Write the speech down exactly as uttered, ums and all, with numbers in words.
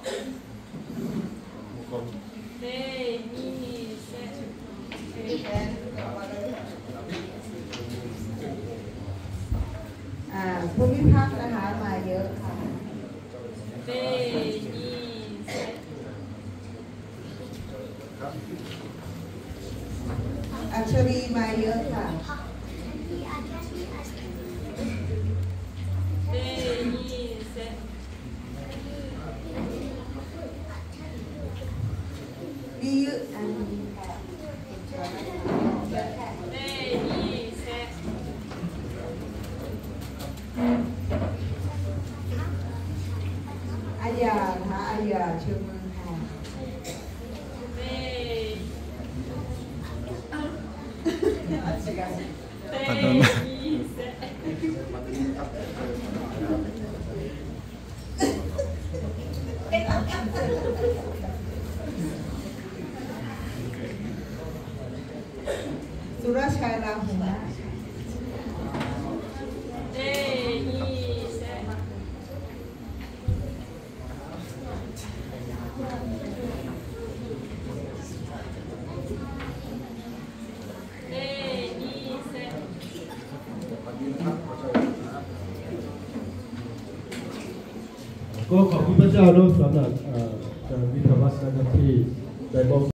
ภูมิภาคนะคะมาเยอะค่ะอัญชลีมาเยอะค่ะมีเยอะอันนี้ค่ะอายาค่ะอายาเชียงเมืองค่ะ Pardon. สุรชัยราหุนะก็ขอบคุณพระเจ้าเนาะสำหรับการวิทยาวัฒน์ที่ได้มอบ